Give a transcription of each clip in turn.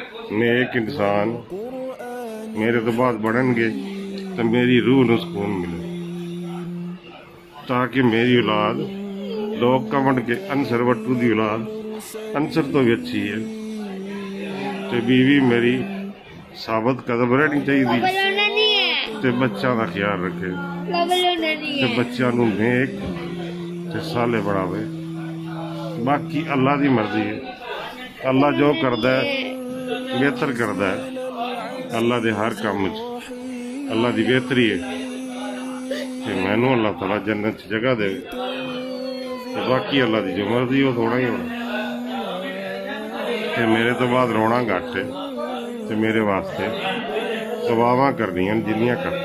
نیک انسان میرے تو بعد بڑھن گے تو میری روح نو سکون ملے، تاکہ میری اولاد لوگ کمنڈ کے انصر وٹو دی اولاد انصر تو بھی اچھی ہے، تو بیوی میری ثابت قدم رہنی چاہیے، تے بچوں کا خیال رکھے، تے بچوں نو نیک تے صالح بناوے۔ باقی اللہ دی مرضی ہے، اللہ جو کردا ہے بہتر کردا ہے، اللہ دے ہر کام اللہ دی بہتری ہے، تے مینوں اللہ تعالیٰ جنت چ جگہ دے، تے باقی اللہ دی جو مرضی وہ تھوڑا ہی ہونا، تے میرے تو بعد رونا گھٹ ہے، تے میرے واسطے دعاواں کرنیاں جنیاں کرتے،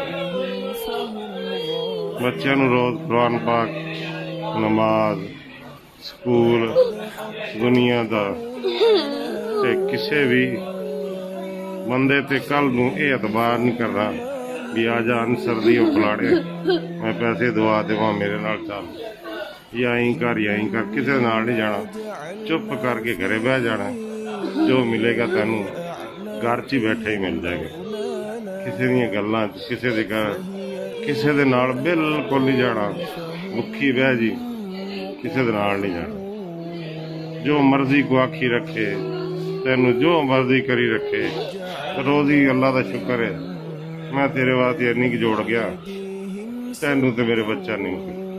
بچیاں نو روز قرآن پاک، نماز، سکول، دنیا دا تے کسے بھی بندے تے کل نو اے اعتبار نہیں کرنا بھی آجا انصر دی او پلاڑے میں پیسے دعا دیواں میرے نال چل، یا این کر کسے نال نہیں جانا، چپ کر کے گھرے بہ جانا، جو ملے گا تینوں گھر چ بیٹھے ہی مل جائے گا، کسے دیاں گلاں کسے دے گھر کسے دے نال بالکل نہیں جانا، بکھی بہ جی کسے دے نال نہیں جانا، جو مرضی کو آکھی رکھے تینوں جو مرضی کری رکھے، روزی اللہ دا شکر ہے میں تیرے واسطے انی کہ جوڑ گیا، تینوں تے میرے بچہ نہیں،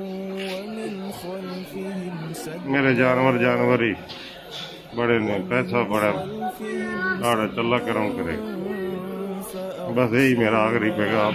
میرے جانور ہی بڑے نے، پیسہ بڑا آڑا چلا کروں کرے، بس یہی میرا آخری پیغام،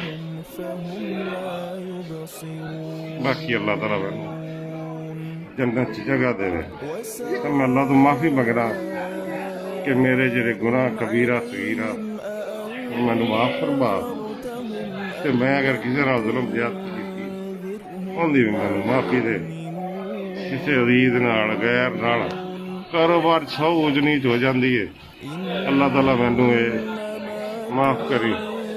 باقی اللہ تعالیٰ میں جنت چ جگہ دے، تو میں اللہ تو معافی منگنا کہ میرے جڑے گناہ کبیرہ صغیرہ مینوں معاف فرما، تے میں اگر کسی نال ظلم زیادتی کیتی ان دی بھی مینوں معافی دے، کسی عزیز نال غیر نال کاروبار سوج نیچ ہو جاندی ہے، اللہ تعالیٰ مینوں اے معاف کری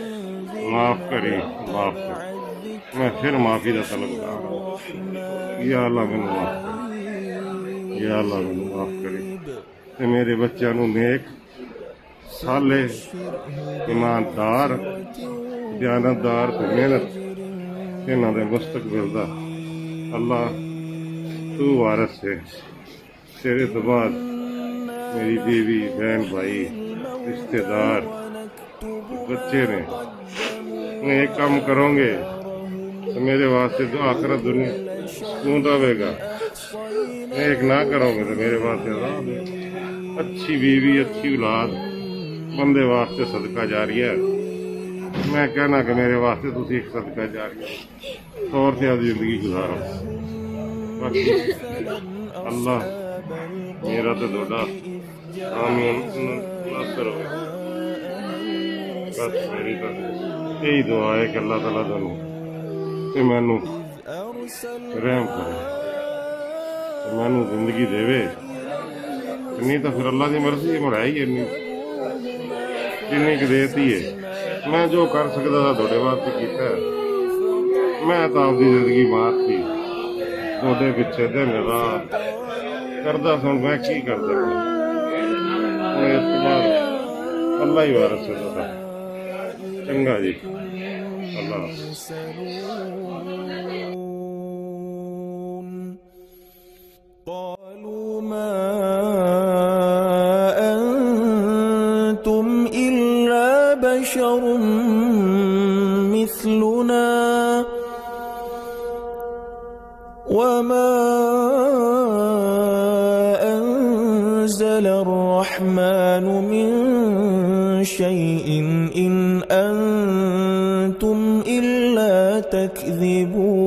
میں پھر معافی دا طلبگار ہوں، یا اللہ مینوں معاف کری، یا اللہ مینوں معاف کری، تے میرے بچیاں نو نیک صالح ایماندار دیانتدار تے محنت انہاں دے مستقبل دا اللہ تو وارث ہے، تیرے تو بعد میری بیوی بہن بھائی رشتہ دار بچے نے ایک کام کرو گے تو میرے واسطے تو آخرت دنیا سکون رہے گا، ایک نہ کرو گے تو میرے واسطے عذاب ہے، اچھی بیوی اچھی اولاد بندے واسطے صدقہ جاریہ ہے، میں کہنا کہ میرے واسطے تسی ایک صدقہ جاریہ طور سے زندگی گزارو، باقی اللہ میرا تو دوڑا آمین ناصر ہوئے، بس میری تو یہی دعا ہے کہ اللہ تعالیٰ دنوں تے مینوں رحم کرے، مینوں زندگی دے، نہیں تو پھر اللہ کی مرضی مڑائی ہے جنی کہ دیتی ہے، میں جو کر سکتا تھا تھوڑے واسطے کیتا ہے، میں تو آپ کی زندگی مارتی تھوڑے پیچھے دن رات کردا سن، میں کی کردا اس کے بعد اللہ ہی وارث ہے، چنگا جی اللہ قالوا ما أنتم إلا بشر مثلنا وما أنزل الرحمن من شيء إن أنتم إلا تكذبون